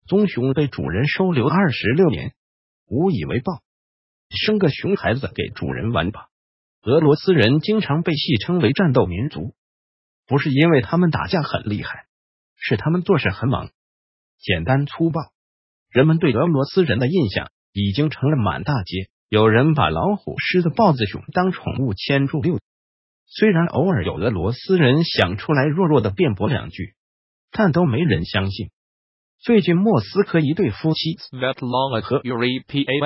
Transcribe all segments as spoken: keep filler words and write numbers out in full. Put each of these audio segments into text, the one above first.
棕熊被主人收留二十六年，无以为报，生个熊孩子给主人玩吧。俄罗斯人经常被戏称为战斗民族，不是因为他们打架很厉害，是他们做事很莽，简单粗暴。人们对俄罗斯人的印象已经成了满大街有人把老虎、狮子、豹子、熊当宠物牵住遛。虽然偶尔有俄罗斯人想出来弱弱的辩驳两句，但都没人相信。最近莫斯科一对夫妻 Svetlana 和 Yuri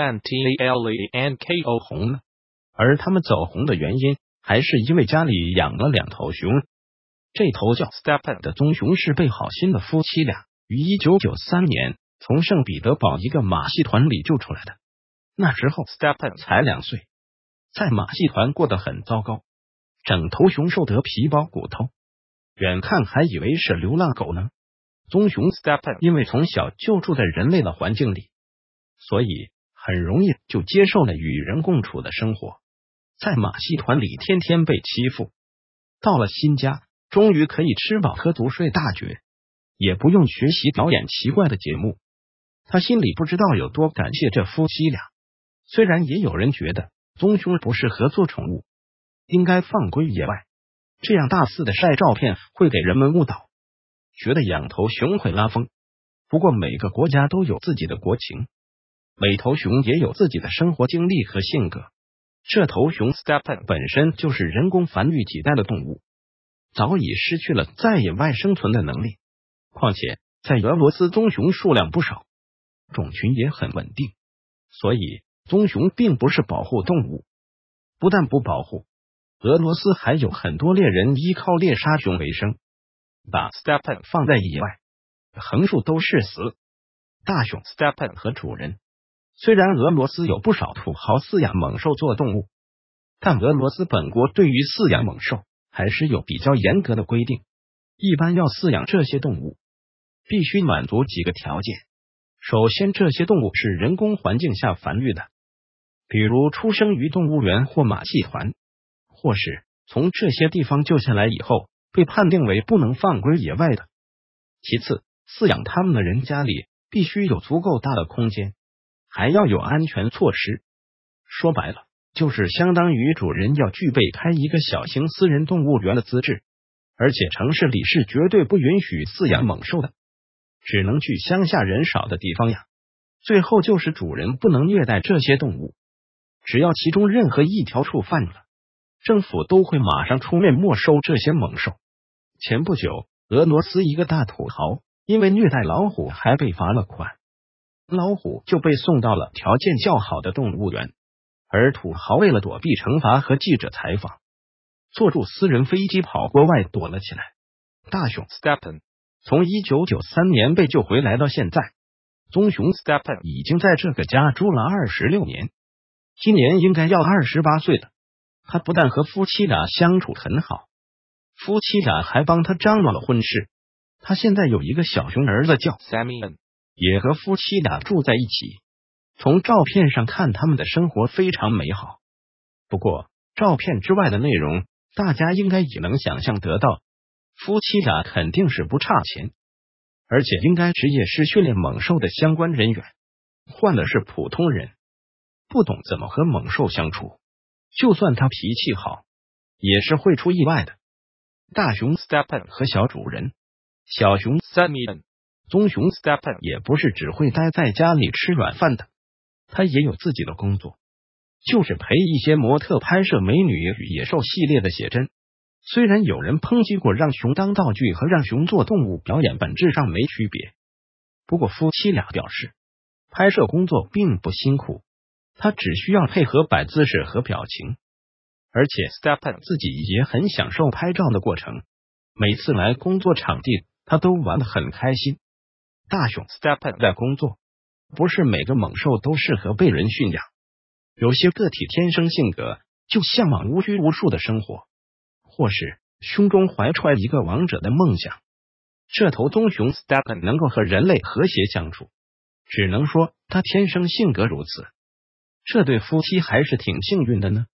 Pantelyanko 红了，而他们走红的原因还是因为家里养了两头熊。这头叫 Stepan 的棕熊是被好心的夫妻俩于一九九三年从圣彼得堡一个马戏团里救出来的。那时候 Stepan 才两岁，在马戏团过得很糟糕，整头熊瘦得皮包骨头，远看还以为是流浪狗呢。棕熊 Stepan 因为从小就住在人类的环境里，所以很容易就接受了与人共处的生活，在马戏团里天天被欺负，到了新家终于可以吃饱喝足睡大觉，也不用学习表演奇怪的节目。他心里不知道有多感谢这夫妻俩。虽然也有人觉得棕熊不适合做宠物，应该放归野外，这样大肆的晒照片会给人们误导，觉得养头熊会拉风。不过每个国家都有自己的国情，每头熊也有自己的生活经历和性格。这头熊 Stepan 本身就是人工繁育几代的动物，早已失去了在野外生存的能力。况且在俄罗斯棕熊数量不少，种群也很稳定，所以棕熊并不是保护动物。不但不保护，俄罗斯还有很多猎人依靠猎杀熊为生，把 Stepan 放在野外，横竖都是死。大熊 Stepan 和主人，虽然俄罗斯有不少土豪饲养猛兽做动物，但俄罗斯本国对于饲养猛兽还是有比较严格的规定。一般要饲养这些动物，必须满足几个条件。首先，这些动物是人工环境下繁育的，比如出生于动物园或马戏团，或是从这些地方救下来以后被判定为不能放归野外的。其次，饲养它们的人家里必须有足够大的空间，还要有安全措施。说白了，就是相当于主人要具备开一个小型私人动物园的资质，而且城市里是绝对不允许饲养猛兽的，只能去乡下人少的地方养。最后就是主人不能虐待这些动物，只要其中任何一条触犯了，政府都会马上出面没收这些猛兽。前不久，俄罗斯一个大土豪因为虐待老虎还被罚了款，老虎就被送到了条件较好的动物园，而土豪为了躲避惩罚和记者采访，坐住私人飞机跑国外躲了起来。大熊 Stepan 从一九九三年被救回来到现在，棕熊 Stepan 已经在这个家住了二十六年，今年应该要二十八岁了。他不但和夫妻俩相处很好，夫妻俩还帮他张罗了婚事。他现在有一个小熊儿子叫 Samian， 也和夫妻俩住在一起。从照片上看，他们的生活非常美好。不过照片之外的内容大家应该也能想象得到，夫妻俩肯定是不差钱，而且应该职业是训练猛兽的相关人员。换的是普通人，不懂怎么和猛兽相处，就算他脾气好，也是会出意外的。大熊 Stepan 和小主人小熊 Samian， 棕熊 Stepan 也不是只会待在家里吃软饭的，他也有自己的工作，就是陪一些模特拍摄美女与野兽系列的写真。虽然有人抨击过让熊当道具和让熊做动物表演本质上没区别，不过夫妻俩表示，拍摄工作并不辛苦，他只需要配合摆姿势和表情，而且 Stepan 自己也很享受拍照的过程，每次来工作场地他都玩得很开心。大熊 Stepan 在工作，不是每个猛兽都适合被人驯养，有些个体天生性格就向往无拘无束的生活，或是胸中怀揣一个王者的梦想。这头棕熊 Stepan 能够和人类和谐相处，只能说他天生性格如此。这对夫妻还是挺幸运的呢。